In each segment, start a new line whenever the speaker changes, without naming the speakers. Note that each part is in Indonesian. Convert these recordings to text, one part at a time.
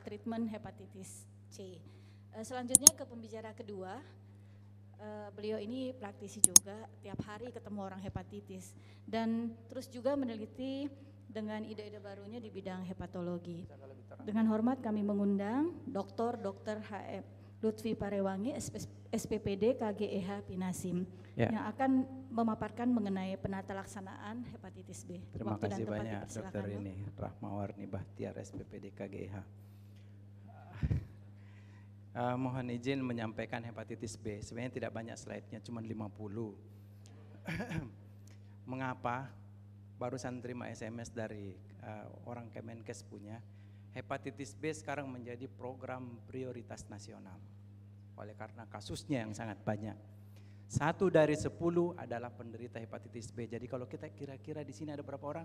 treatment hepatitis C. Selanjutnya ke pembicara kedua, beliau ini praktisi juga, tiap hari ketemu orang hepatitis dan terus juga meneliti dengan ide-ide barunya di bidang hepatologi. Dengan hormat kami mengundang Dr. HM Lutfi Parewangi, SPPD KGEH Pinasim, yang akan memaparkan mengenai penata laksanaan hepatitis B.
Terima kasih banyak Dr. ini Rahmawarni Bahtiar, SPPD KGEH. Mohon izin menyampaikan hepatitis B. Sebenarnya tidak banyak slide-nya, cuma 50. Mengapa? Barusan terima SMS dari orang Kemenkes punya. Hepatitis B sekarang menjadi program prioritas nasional. Oleh karena kasusnya yang sangat banyak. 1 dari 10 adalah penderita hepatitis B. Jadi kalau kita kira-kira di sini ada berapa orang?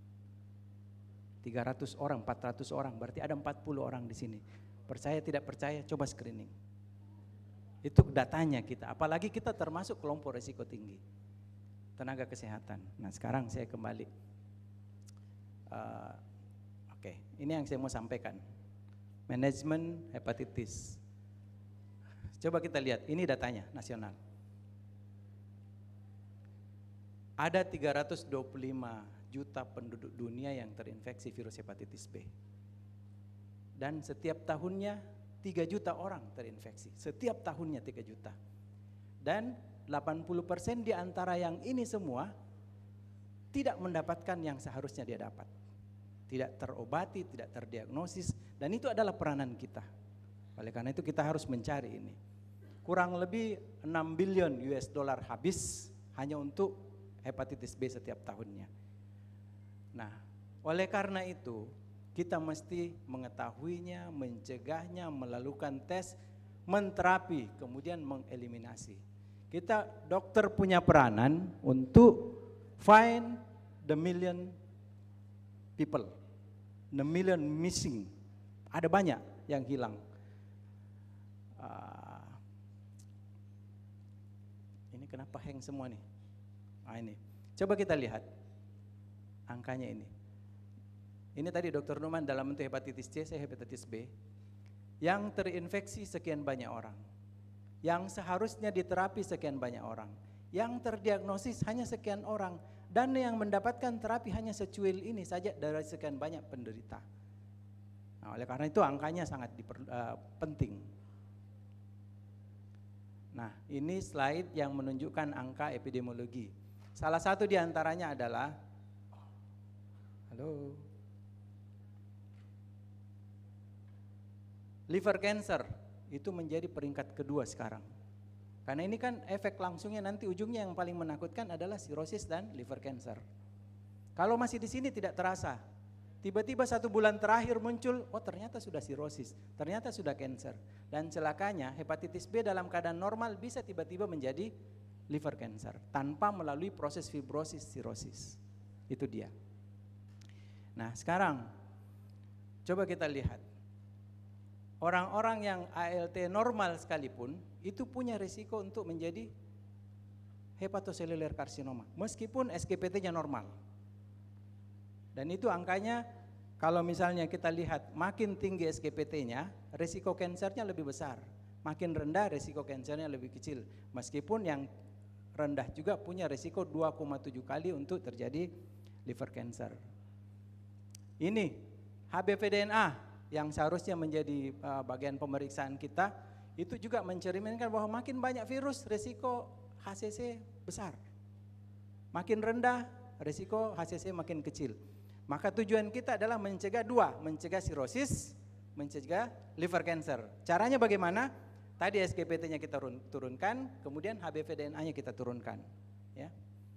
300 orang, 400 orang, berarti ada 40 orang di sini. Percaya tidak percaya, coba screening. Itu datanya kita, apalagi kita termasuk kelompok risiko tinggi. Tenaga kesehatan. Nah sekarang saya kembali. Oke, ini yang saya mau sampaikan. Manajemen hepatitis. Coba kita lihat, ini datanya nasional. Ada 325 juta penduduk dunia yang terinfeksi virus hepatitis B. Dan setiap tahunnya 3 juta orang terinfeksi. Setiap tahunnya 3 juta. Dan 80% di antara yang ini semua tidak mendapatkan yang seharusnya dia dapat. Tidak terobati, tidak terdiagnosis, dan itu adalah peranan kita. Oleh karena itu kita harus mencari ini. Kurang lebih 6 billion US dollar habis hanya untuk hepatitis B setiap tahunnya. Nah, oleh karena itu kita mesti mengetahuinya, mencegahnya, melakukan tes, menterapi, kemudian mengeliminasi. Kita dokter punya peranan untuk find the million people, the million missing. Ada banyak yang hilang. Ini kenapa hang semua nih? Ini. Coba kita lihat angkanya ini. Ini tadi Dr. Numan dalam bentuk hepatitis C, saya hepatitis B. Yang terinfeksi sekian banyak orang. Yang seharusnya diterapi sekian banyak orang. Yang terdiagnosis hanya sekian orang. Dan yang mendapatkan terapi hanya secuil ini saja dari sekian banyak penderita. Nah, oleh karena itu angkanya sangat penting. Nah, ini slide yang menunjukkan angka epidemiologi. Salah satu di antaranya adalah, liver cancer itu menjadi peringkat kedua sekarang. Karena ini kan efek langsungnya nanti ujungnya yang paling menakutkan adalah sirosis dan liver cancer. Kalau masih di sini tidak terasa, tiba-tiba 1 bulan terakhir muncul, oh ternyata sudah sirosis, ternyata sudah cancer. Dan celakanya hepatitis B dalam keadaan normal bisa tiba-tiba menjadi liver cancer tanpa melalui proses fibrosis sirosis. Itu dia. Nah sekarang coba kita lihat. Orang-orang yang ALT normal sekalipun itu punya risiko untuk menjadi hepatocellular carcinoma meskipun SGPT-nya normal. Dan itu angkanya kalau misalnya kita lihat makin tinggi SGPT-nya, risiko kansernya lebih besar. Makin rendah risiko kansernya lebih kecil. Meskipun yang rendah juga punya risiko 2,7 kali untuk terjadi liver cancer. Ini HBV-DNA yang seharusnya menjadi bagian pemeriksaan kita, itu juga mencerminkan bahwa makin banyak virus, risiko HCC besar. Makin rendah, risiko HCC makin kecil. Maka tujuan kita adalah mencegah dua, mencegah sirosis, mencegah liver cancer. Caranya bagaimana? Tadi SGPT-nya kita turunkan, kemudian HBV-DNA-nya kita turunkan. Ya.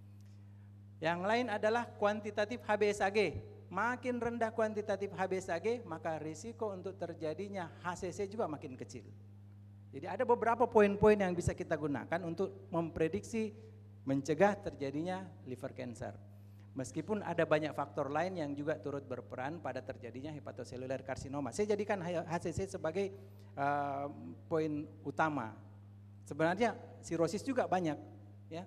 Yang lain adalah kuantitatif HbSAg. Makin rendah kuantitatif HbSAg, maka risiko untuk terjadinya HCC juga makin kecil. Jadi ada beberapa poin-poin yang bisa kita gunakan untuk memprediksi mencegah terjadinya liver cancer. Meskipun ada banyak faktor lain yang juga turut berperan pada terjadinya hepatocellular carcinoma. Saya jadikan HCC sebagai poin utama. Sebenarnya sirosis juga banyak, ya.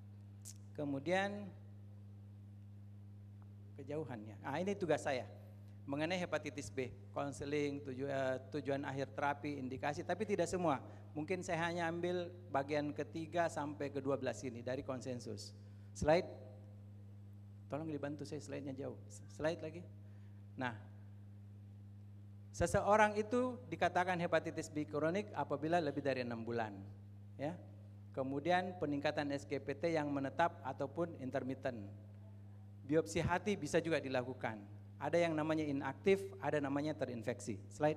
Kemudian kejauhannya. Nah, ini tugas saya. mengenai hepatitis B, konseling, tujuan akhir terapi, indikasi, tapi tidak semua. Mungkin saya hanya ambil bagian ketiga sampai ke-12 ini dari konsensus. Slide, tolong dibantu saya, slide-nya jauh. Slide lagi. Nah, seseorang itu dikatakan hepatitis B kronik apabila lebih dari 6 bulan. Ya. Kemudian peningkatan SGPT yang menetap ataupun intermittent. Biopsi hati bisa juga dilakukan. Ada yang namanya inaktif, ada namanya terinfeksi. Slide.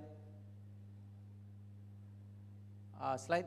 Slide.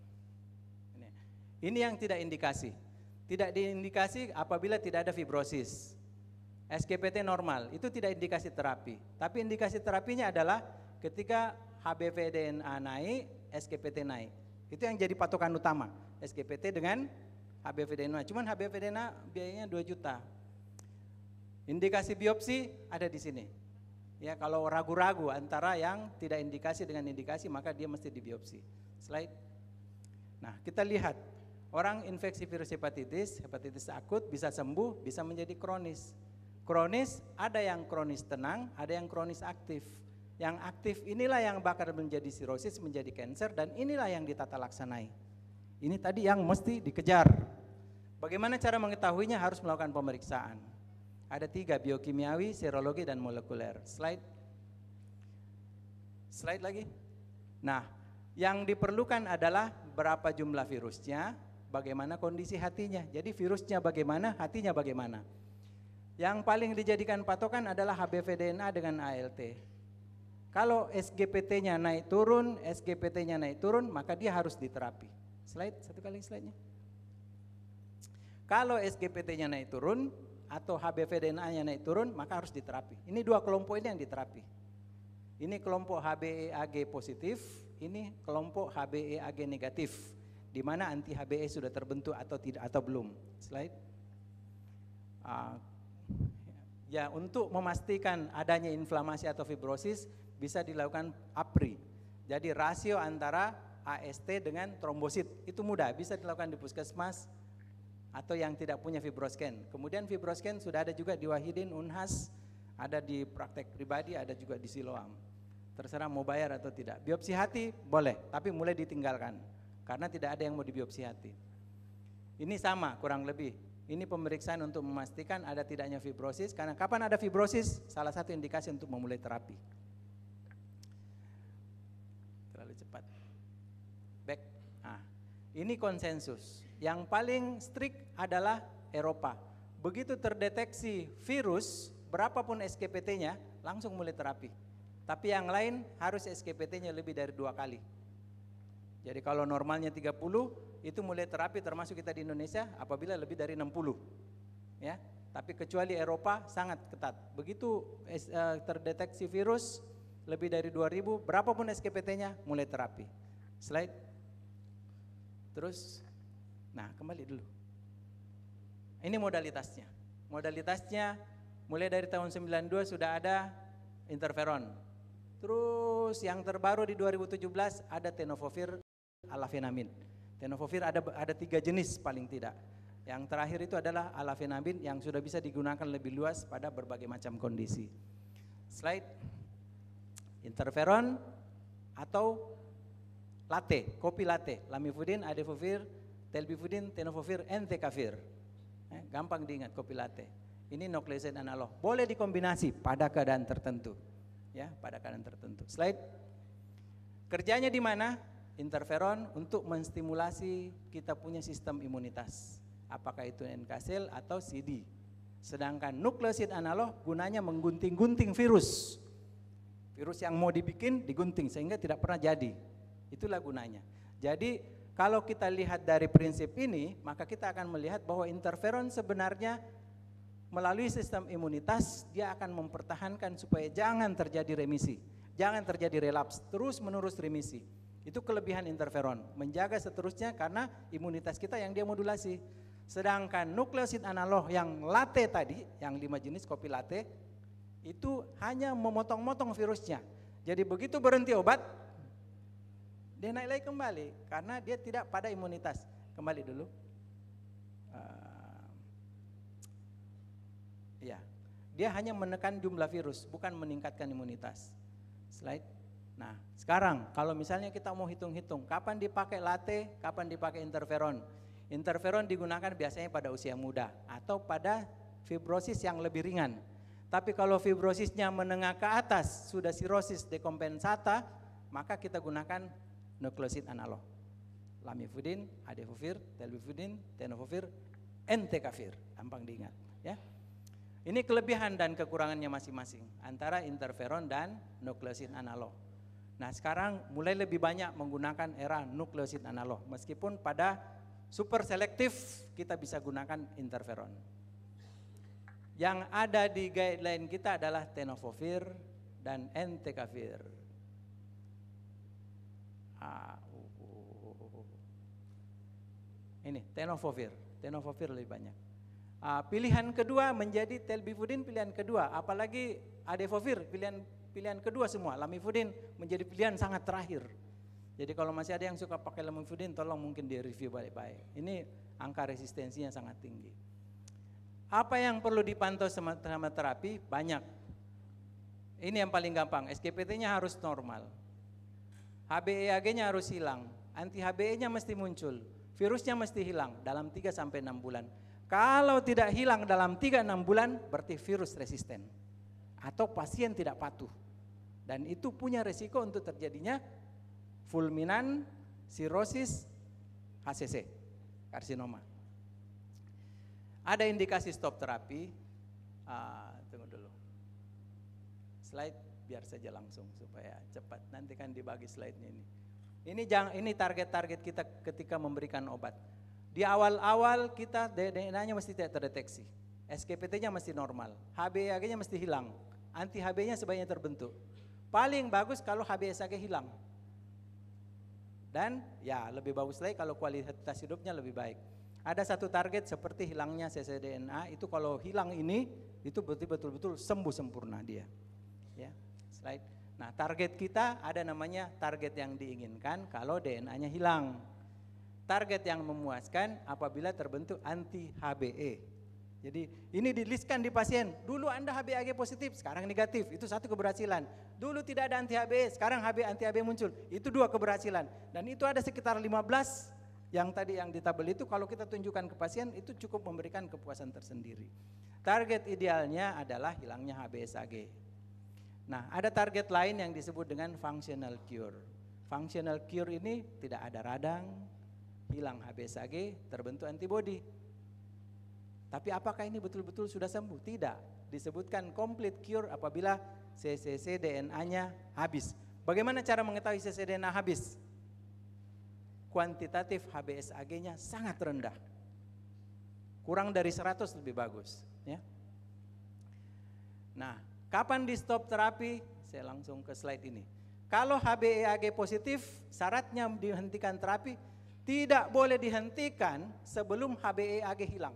Ini yang tidak indikasi. Tidak diindikasi apabila tidak ada fibrosis. SGPT normal, itu tidak indikasi terapi. Tapi indikasi terapinya adalah ketika HBV-DNA naik, SGPT naik. Itu yang jadi patokan utama, SGPT dengan HBV-DNA. Cuman HBV-DNA biayanya 2 juta. Indikasi biopsi ada di sini. Ya, kalau ragu-ragu antara yang tidak indikasi dengan indikasi, maka dia mesti dibiopsi. Slide. Nah, kita lihat orang infeksi virus hepatitis akut bisa sembuh, bisa menjadi kronis. Kronis ada yang kronis tenang, ada yang kronis aktif. Yang aktif inilah yang bakal menjadi sirosis, menjadi kanker, dan inilah yang ditata laksanai. Ini tadi yang mesti dikejar. Bagaimana cara mengetahuinya? Harus melakukan pemeriksaan. Ada 3, biokimiawi, serologi, dan molekuler. Slide. Slide lagi. Nah, yang diperlukan adalah berapa jumlah virusnya, bagaimana kondisi hatinya. Jadi virusnya bagaimana, hatinya bagaimana. Yang paling dijadikan patokan adalah HBV-DNA dengan ALT. Kalau SGPT-nya naik turun, maka dia harus diterapi. Slide, satu kali slide-nya. Kalau SGPT-nya naik turun, atau HBV-DNA-nya naik turun, maka harus diterapi. Ini 2 kelompok ini yang diterapi. Ini kelompok HBeAg positif, ini kelompok HBeAg negatif, di mana anti HBe sudah terbentuk atau tidak atau belum. Slide. Ya, untuk memastikan adanya inflamasi atau fibrosis bisa dilakukan APRI. Jadi rasio antara AST dengan trombosit itu mudah, bisa dilakukan di puskesmas atau yang tidak punya fibroscan. Kemudian fibroscan sudah ada juga di Wahidin, Unhas, ada di praktek pribadi, ada juga di Siloam. Terserah mau bayar atau tidak. Biopsi hati boleh, tapi mulai ditinggalkan karena tidak ada yang mau dibiopsi hati. Ini sama kurang lebih. Ini pemeriksaan untuk memastikan ada tidaknya fibrosis, karena kapan ada fibrosis salah satu indikasi untuk memulai terapi. Terlalu cepat. Back. Nah, ini konsensus. Yang paling strict adalah Eropa. Begitu terdeteksi virus, berapapun SGPT-nya, langsung mulai terapi. Tapi yang lain harus SGPT-nya lebih dari 2 kali. Jadi kalau normalnya 30, itu mulai terapi termasuk kita di Indonesia apabila lebih dari 60. Ya, tapi kecuali Eropa sangat ketat. Begitu terdeteksi virus lebih dari 2000, berapapun SGPT-nya mulai terapi. Slide. Terus, nah kembali dulu. Ini modalitasnya. Modalitasnya mulai dari tahun 92 sudah ada interferon. Terus yang terbaru di 2017 ada tenofovir alafenamid. Tenofovir ada 3 jenis paling tidak. Yang terakhir itu adalah alafenamid yang sudah bisa digunakan lebih luas pada berbagai macam kondisi. Slide. Interferon atau latte, kopi latte, lamivudin, adefovir, telbifudin, tenofovir, entecavir. Gampang diingat kopi latte. Ini nukleoside analog. Boleh dikombinasi pada keadaan tertentu. Ya, pada keadaan tertentu. Slide. Kerjanya di mana? Interferon untuk menstimulasi kita punya sistem imunitas. Apakah itu NK sel atau CD. Sedangkan nukleoside analog gunanya menggunting-gunting virus. Virus yang mau dibikin digunting sehingga tidak pernah jadi. Itulah gunanya. Jadi kalau kita lihat dari prinsip ini, maka kita akan melihat bahwa interferon sebenarnya melalui sistem imunitas dia akan mempertahankan supaya jangan terjadi remisi, jangan terjadi relapse, terus menerus remisi. Itu kelebihan interferon, menjaga seterusnya karena imunitas kita yang dia modulasi. Sedangkan nukleosid analog yang latte tadi, yang 5 jenis kopi latte, itu hanya memotong-motong virusnya. Jadi begitu berhenti obat, dia naik lagi kembali karena dia tidak pada imunitas. Kembali dulu. Ya. Dia hanya menekan jumlah virus, bukan meningkatkan imunitas. Slide. Nah, sekarang kalau misalnya kita mau hitung-hitung, kapan dipakai latte, kapan dipakai interferon. Interferon digunakan biasanya pada usia muda atau pada fibrosis yang lebih ringan. Tapi kalau fibrosisnya menengah ke atas, sudah sirosis dekompensata, maka kita gunakan nukleosid analog. Lamivudin, adefovir, telbifudin, tenofovir, entecavir, gampang diingat ya. Ini kelebihan dan kekurangannya masing-masing antara interferon dan nukleosid analog. Nah, sekarang mulai lebih banyak menggunakan era nukleosid analog, meskipun pada super selektif kita bisa gunakan interferon. Yang ada di guideline kita adalah tenofovir dan entecavir. Ini tenofovir lebih banyak. Pilihan kedua menjadi telbifudin pilihan kedua, apalagi adefovir pilihan kedua semua. Lamivudin menjadi pilihan sangat terakhir. Jadi kalau masih ada yang suka pakai lamivudin, tolong mungkin di review baik-baik. Ini angka resistensinya sangat tinggi. Apa yang perlu dipantau selama terapi? Banyak. Ini yang paling gampang, SGPT-nya harus normal, HbA1c-nya harus hilang, anti-HbE-nya mesti muncul, virusnya mesti hilang dalam 3-6 bulan. Kalau tidak hilang dalam 3-6 bulan, berarti virus resisten atau pasien tidak patuh. Dan itu punya resiko untuk terjadinya fulminan, sirosis, HCC, karsinoma. Ada indikasi stop terapi. Tunggu dulu. Slide biar saja langsung supaya cepat. Nanti kan dibagi slide-nya ini. Ini target-target kita ketika memberikan obat. Di awal-awal kita DNA-nya mesti tidak terdeteksi, SGPT-nya mesti normal, HbA1c-nya mesti hilang, anti-Hb-nya sebaiknya terbentuk. Paling bagus kalau HbA1c hilang. Dan ya lebih bagus lagi kalau kualitas hidupnya lebih baik. Ada satu target seperti hilangnya cccDNA, itu kalau hilang ini, itu betul-betul sembuh sempurna dia. Ya, slide. Nah, target kita ada namanya target yang diinginkan kalau DNA-nya hilang. Target yang memuaskan apabila terbentuk anti-HbE. Jadi ini di-listkan di pasien, dulu Anda HbA1c positif, sekarang negatif, itu satu keberhasilan. Dulu tidak ada anti-HbE, sekarang anti-HbE muncul, itu 2 keberhasilan. Dan itu ada sekitar 15 yang tadi yang di tabel itu, kalau kita tunjukkan ke pasien itu cukup memberikan kepuasan tersendiri. Target idealnya adalah hilangnya HbA1c. Nah, ada target lain yang disebut dengan functional cure. Functional cure ini tidak ada radang, hilang HbA1c, terbentuk antibodi. Tapi apakah ini betul-betul sudah sembuh? Tidak. Disebutkan complete cure apabila cccDNA-nya habis. Bagaimana cara mengetahui cccDNA habis? Kuantitatif HbA1c-nya sangat rendah. Kurang dari 100 lebih bagus, ya. Nah, kapan di stop terapi? Saya langsung ke slide ini. Kalau HbA1c positif, syaratnya dihentikan terapi tidak boleh dihentikan sebelum HbA1c hilang.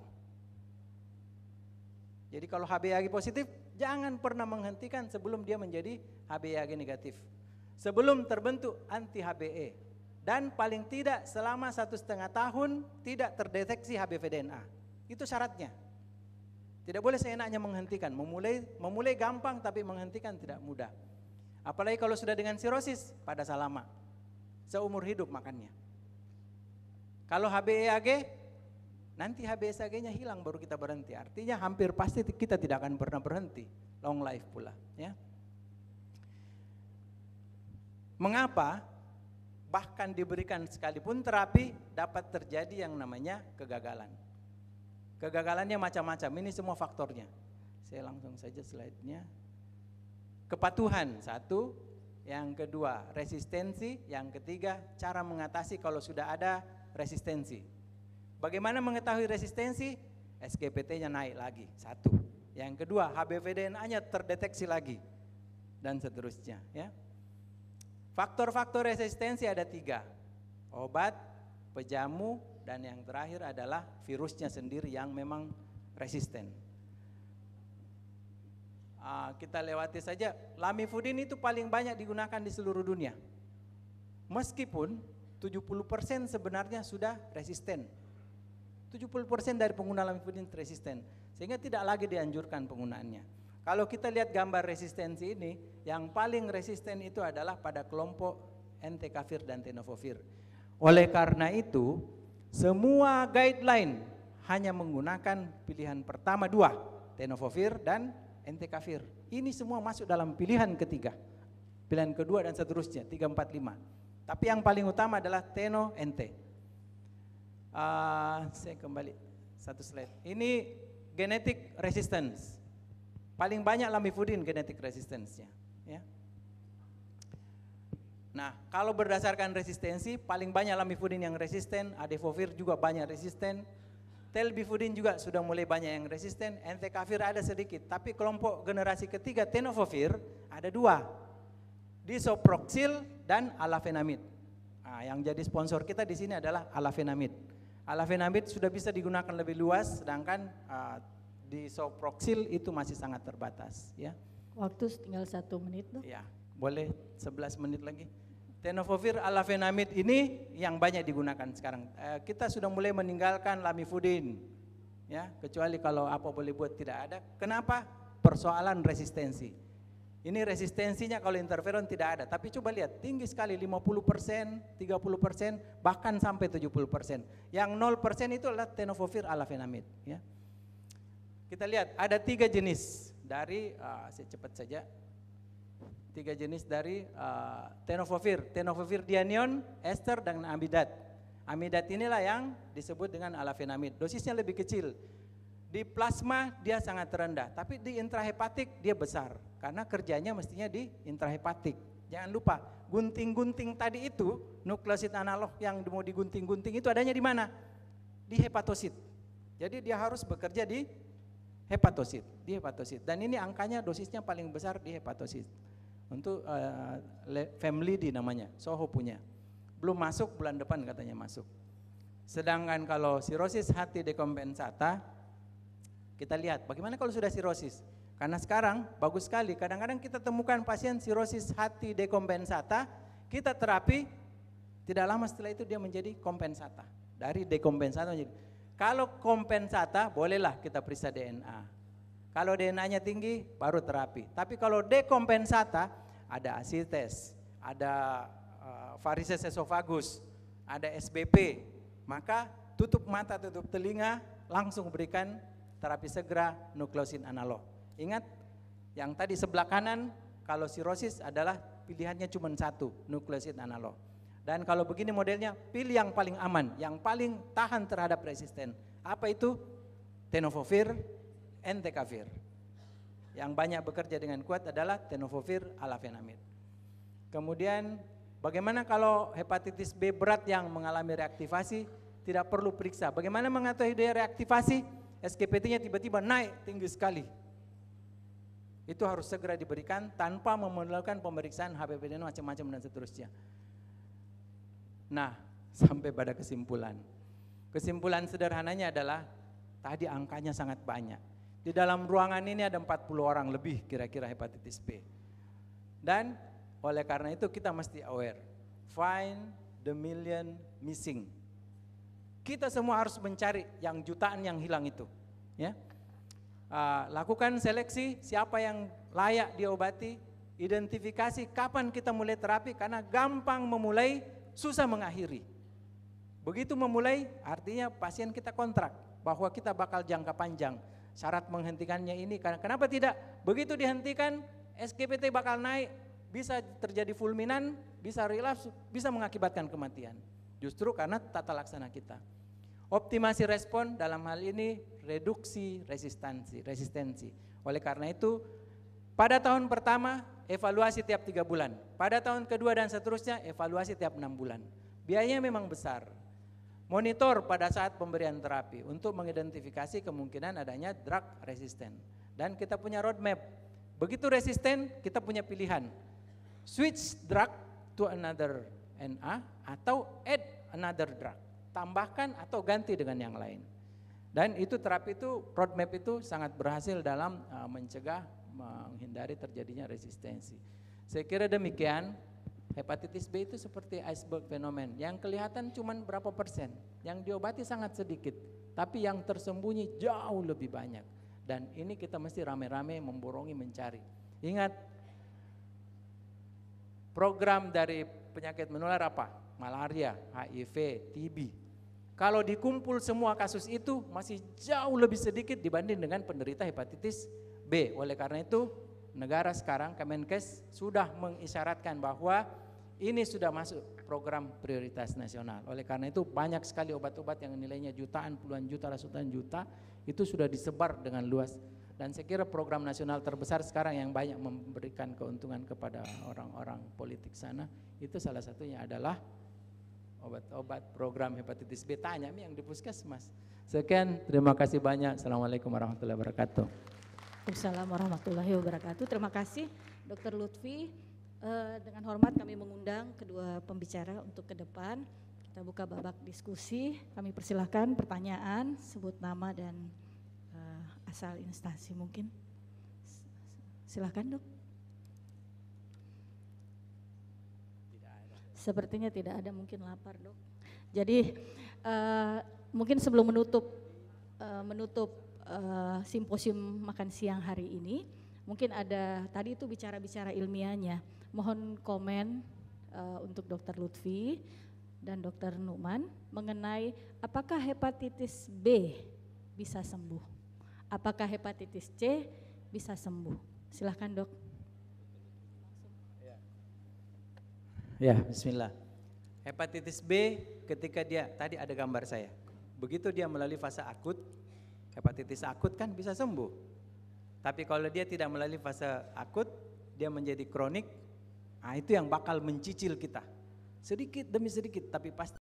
Jadi kalau HbA1c positif, jangan pernah menghentikan sebelum dia menjadi HbA1c negatif. Sebelum terbentuk anti-HbE. Dan paling tidak selama 1,5 tahun tidak terdeteksi HBV-DNA. Itu syaratnya. Tidak boleh seenaknya menghentikan. Memulai gampang tapi menghentikan tidak mudah. Apalagi kalau sudah dengan sirosis, pada lama. Seumur hidup makannya. Kalau HbA1c, nanti HbA1c-nya hilang baru kita berhenti. Artinya hampir pasti kita tidak akan pernah berhenti. Long life pula, ya. Mengapa? Bahkan diberikan sekalipun terapi dapat terjadi yang namanya kegagalan. Kegagalannya macam-macam, ini semua faktornya. Saya langsung saja slide-nya. Kepatuhan, satu. Yang kedua, resistensi. Yang ketiga, cara mengatasi kalau sudah ada resistensi. Bagaimana mengetahui resistensi? SGPT-nya naik lagi, satu. Yang kedua, HBV-DNA-nya terdeteksi lagi. Dan seterusnya, ya. Faktor-faktor resistensi ada 3. Obat, pejamu, dan yang terakhir adalah virusnya sendiri yang memang resisten. Kita lewati saja, lamivudin itu paling banyak digunakan di seluruh dunia. Meskipun 70% sebenarnya sudah resisten. 70% dari pengguna lamivudin resisten, sehingga tidak lagi dianjurkan penggunaannya. Kalau kita lihat gambar resistensi ini, yang paling resisten itu adalah pada kelompok entecavir dan tenofovir. Oleh karena itu, semua guideline hanya menggunakan pilihan pertama dua, tenofovir dan entecavir. Ini semua masuk dalam pilihan ketiga, pilihan kedua dan seterusnya, 3, 4, 5. Tapi yang paling utama adalah teno-ente. Saya kembali satu slide. Ini genetic resistance. Paling banyak lamivudin genetic resistance-nya. Ya. Nah, kalau berdasarkan resistensi, paling banyak lamivudin yang resisten, adefovir juga banyak resisten, telbifudin juga sudah mulai banyak yang resisten, entecavir ada sedikit, tapi kelompok generasi ketiga tenofovir ada 2, disoproxil dan alafenamid. Nah, yang jadi sponsor kita di sini adalah alafenamid. Alafenamid sudah bisa digunakan lebih luas, sedangkan disoproxil itu masih sangat terbatas. Ya.
Waktu tinggal 1 menit, Dok.
Ya, boleh 11 menit lagi. Tenofovir alafenamid ini yang banyak digunakan sekarang. Kita sudah mulai meninggalkan lamivudin, ya, kecuali kalau apa boleh buat tidak ada. Kenapa? Persoalan resistensi. Ini resistensinya kalau interferon tidak ada, tapi coba lihat tinggi sekali 50%, 30%, bahkan sampai 70%. Yang 0% itu adalah tenofovir alafenamid. Ya. Kita lihat ada 3 jenis dari, saya cepat saja. 3 jenis dari tenofovir dianion, ester, dan amidat. Amidat inilah yang disebut dengan alafenamid. Dosisnya lebih kecil. Di plasma dia sangat rendah, tapi di intrahepatik dia besar. Karena kerjanya mestinya di intrahepatik. Jangan lupa, gunting-gunting tadi itu, nukleosid analog yang mau digunting-gunting itu adanya di mana? Di hepatosit. Jadi dia harus bekerja di hepatosit, Dan ini angkanya dosisnya paling besar di hepatosit. Untuk family di namanya, Soho punya. Belum masuk, bulan depan katanya masuk. Sedangkan kalau sirosis hati dekompensata, kita lihat bagaimana kalau sudah sirosis. Karena sekarang bagus sekali, kadang-kadang kita temukan pasien sirosis hati dekompensata, kita terapi, tidak lama setelah itu dia menjadi kompensata. Dari dekompensata menjadi, kalau kompensata bolehlah kita periksa DNA. Kalau DNA-nya tinggi baru terapi. Tapi kalau dekompensata ada asites, ada varises esophagus, ada SBP, maka tutup mata, tutup telinga, langsung berikan terapi segera nukleosid analog. Ingat, yang tadi sebelah kanan kalau sirosis adalah pilihannya cuma 1, nukleosid analog. Dan kalau begini modelnya, pilih yang paling aman, yang paling tahan terhadap resisten. Apa itu? Tenofovir, entecavir. Yang banyak bekerja dengan kuat adalah tenofovir alafenamid. Kemudian bagaimana kalau hepatitis B berat yang mengalami reaktivasi, tidak perlu periksa. Bagaimana mengetahui dia reaktivasi? SKPT-nya tiba-tiba naik tinggi sekali. Itu harus segera diberikan tanpa memerlukan pemeriksaan HBP macam-macam dan seterusnya. Nah, sampai pada kesimpulan. Kesimpulan sederhananya adalah tadi angkanya sangat banyak. Di dalam ruangan ini ada 40 orang lebih kira-kira hepatitis B. Dan oleh karena itu kita mesti aware. Find the million missing. Kita semua harus mencari yang jutaan yang hilang itu. Ya. Lakukan seleksi siapa yang layak diobati, identifikasi kapan kita mulai terapi, karena gampang memulai, susah mengakhiri. Begitu memulai artinya pasien kita kontrak bahwa kita bakal jangka panjang. Syarat menghentikannya ini, kenapa tidak? Begitu dihentikan SKPT bakal naik, bisa terjadi fulminan, bisa relapse, bisa mengakibatkan kematian. Justru karena tata laksana kita. Optimasi respon dalam hal ini reduksi resistensi. Oleh karena itu pada tahun pertama evaluasi tiap 3 bulan, pada tahun kedua dan seterusnya evaluasi tiap 6 bulan. Biayanya memang besar. Monitor pada saat pemberian terapi untuk mengidentifikasi kemungkinan adanya drug resisten. Dan kita punya roadmap. Begitu resisten, kita punya pilihan. Switch drug to another NA atau add another drug. Tambahkan atau ganti dengan yang lain. Dan itu terapi itu, roadmap itu sangat berhasil dalam mencegah, menghindari terjadinya resistensi. Saya kira demikian. Hepatitis B itu seperti iceberg fenomen, yang kelihatan cuma berapa persen, yang diobati sangat sedikit, tapi yang tersembunyi jauh lebih banyak. Dan ini kita mesti rame-rame memborongi mencari. Ingat, program dari penyakit menular apa? Malaria, HIV, TB. Kalau dikumpul semua kasus itu masih jauh lebih sedikit dibanding dengan penderita hepatitis B. Oleh karena itu negara sekarang Kemenkes sudah mengisyaratkan bahwa ini sudah masuk program prioritas nasional. Oleh karena itu banyak sekali obat-obat yang nilainya jutaan, puluhan juta, ratusan juta itu sudah disebar dengan luas. Dan saya kira program nasional terbesar sekarang yang banyak memberikan keuntungan kepada orang-orang politik sana, itu salah satunya adalah obat-obat program hepatitis B. Tanya yang di puskesmas. Sekian, terima kasih banyak. Assalamualaikum warahmatullahi wabarakatuh.
Waalaikumsalam warahmatullahi wabarakatuh. Terima kasih Dr. Lutfi. Dengan hormat kami mengundang kedua pembicara untuk ke depan. Kita buka babak diskusi. Kami persilahkan pertanyaan, sebut nama dan asal instansi mungkin. Silahkan Dok. Sepertinya tidak ada, mungkin lapar Dok. Jadi mungkin sebelum menutup simposium makan siang hari ini, mungkin ada tadi itu bicara-bicara ilmiahnya. Mohon komen untuk Dr. Lutfi dan Dr. Numan mengenai apakah hepatitis B bisa sembuh, apakah hepatitis C bisa sembuh. Silahkan Dok.
Ya, bismillah. Hepatitis B ketika dia, tadi ada gambar saya, begitu dia melalui fase akut, hepatitis akut kan bisa sembuh. Tapi kalau dia tidak melalui fase akut, dia menjadi kronik, itu yang bakal mencicil kita. Sedikit demi sedikit, tapi pasti